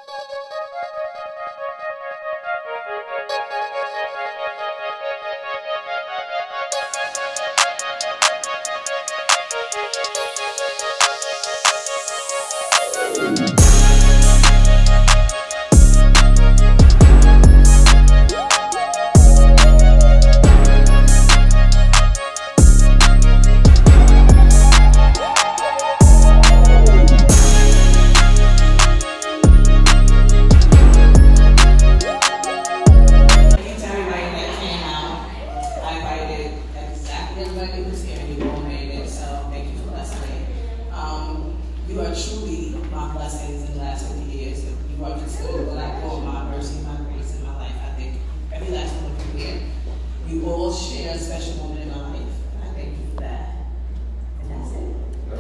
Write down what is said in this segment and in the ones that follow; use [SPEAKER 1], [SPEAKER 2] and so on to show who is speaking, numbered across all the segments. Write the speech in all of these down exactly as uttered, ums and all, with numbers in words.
[SPEAKER 1] You are truly my blessings in the last fifty years. You are considered what I call my mercy, my grace in my life. I think every last one of you here, you all share a special moment in my life. And I thank you for that. And that's it.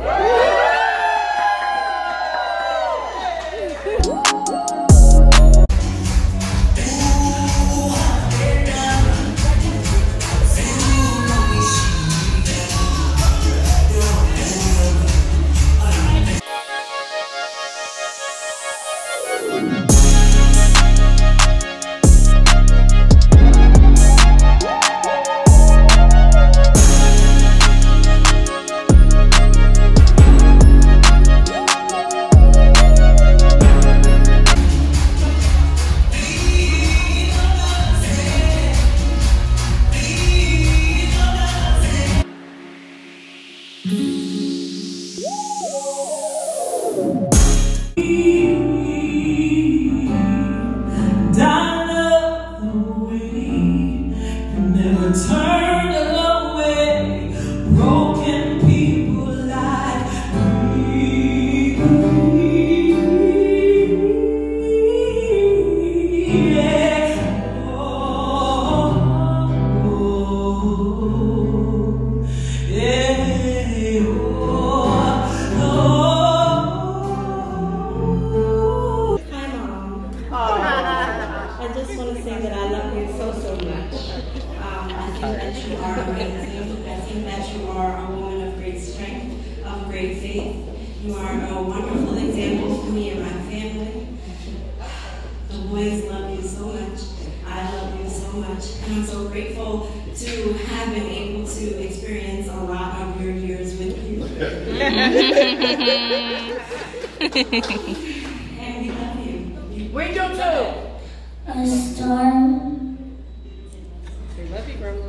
[SPEAKER 2] Turned away, broken people like me. Yeah. Oh, oh, yeah. Oh, oh.
[SPEAKER 3] Hi, Mom. I just want to say that I love you so, so much. Um, I think that you are amazing. I think that you are a woman of great strength, of great faith. You are a wonderful example for me and my family. The boys love you so much. I love you so much. And I'm so grateful to have been able to experience a lot of your years with you. And we love you.
[SPEAKER 4] We do too.
[SPEAKER 5] A storm.
[SPEAKER 4] We love you, Grandma.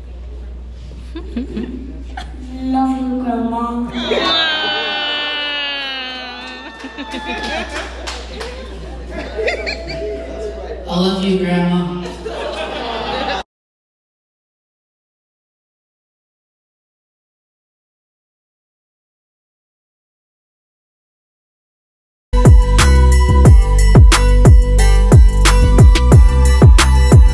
[SPEAKER 5] Love you, Grandma.
[SPEAKER 6] I love you, Grandma.